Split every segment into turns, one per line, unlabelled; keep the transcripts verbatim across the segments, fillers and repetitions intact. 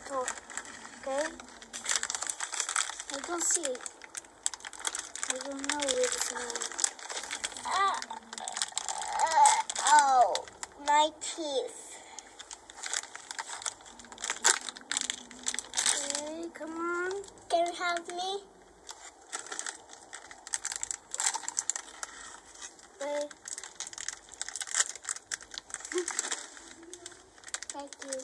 talk. Okay? I don't see it. I don't know where it's going.
Uh, uh, oh, my teeth.
Okay, come on.
Can you help me?
Okay. Thank you.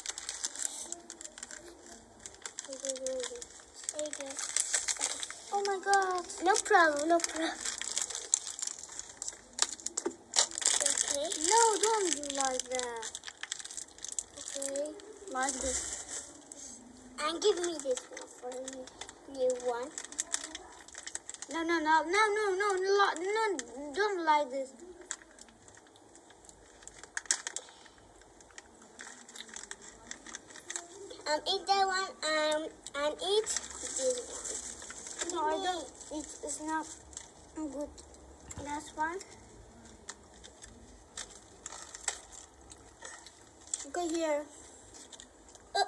Okay, where is it?
There you go.
Oh my god.
No problem, no problem. Okay.
No, don't do like that. Okay, like this.
And give me this one for me. You one.
No, no, no, no, no, no, no, no, don't like this.
Um, eat that one. Um, and eat this one.
No, I don't. It, it's not good. That's one. Okay, here.
Oh.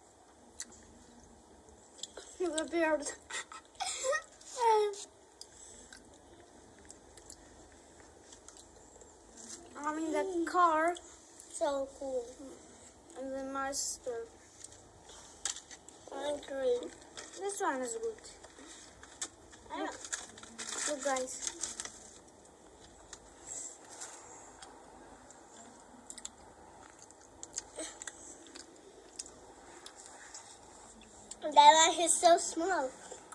You appeared. I'm in the car.
So cool.
And the master.
And green.
This one is good.
I
Look, look guys.
That one is so small.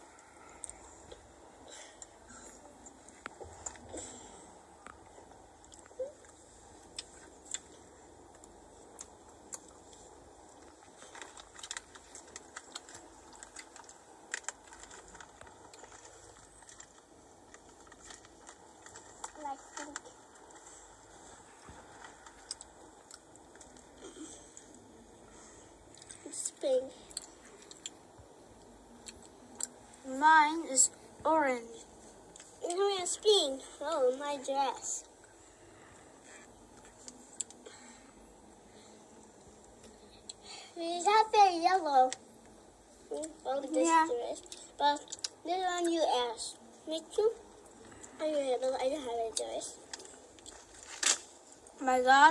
Like pink. It's pink.
Mine is orange.
No, it's pink. Oh, my dress. Is that very yellow? Oh, this
Yeah.
dress. But this one you asked me too. I don't have, I don't have a dress.
Oh my god.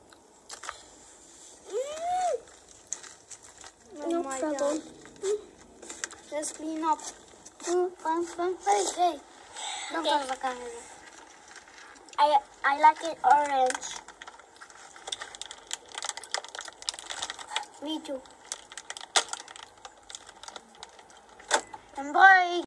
Mm.
Oh
No
my
problem.
god. Just clean up. Mm, fun, fun. Hey, hey. Don't
Okay.
touch the camera.
I I like it orange.
Me too. And bye.